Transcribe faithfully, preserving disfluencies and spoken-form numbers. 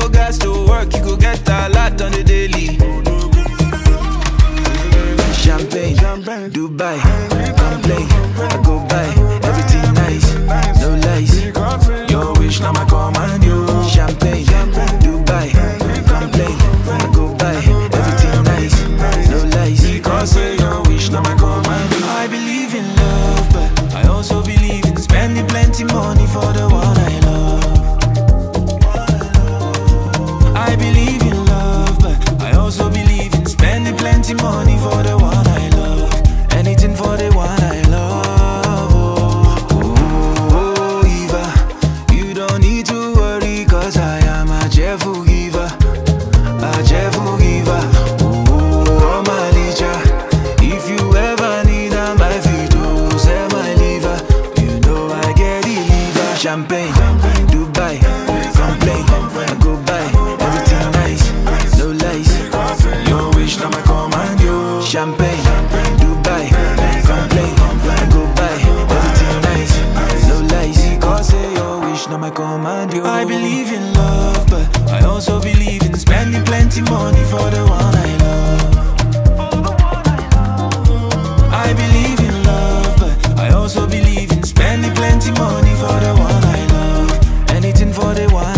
no gas to work, you go get a lot on the daily. Champagne, Dubai, come play, I go buy, everything nice, no lies. Your wish now my command, you. Champagne, Dubai, come play, I go buy, everything nice, no lies. Because say your wish now my command, you. I believe in love, but I also believe in spending plenty money for the one I love. I believe in love, but I also believe in spending plenty money for the one I love. Anything for the one I love. Oh, oh, oh, Eva, you don't need to worry, cause I am a cheerful giver, a cheerful giver. Oh, oh, my licha, if you ever need a my feet, oh, say my liver, you know I get the liver. Champagne, Dubai, come play, I go buy, everything nice, no lies. Your wish now my command, you. Champagne, Dubai, come play, I go buy, everything nice, no lies. Cause say your wish now my command, you. I believe in love, but I also believe in spending plenty money for the one I love. I believe in love, but I also believe in spending plenty money for the one I love. Anything for the one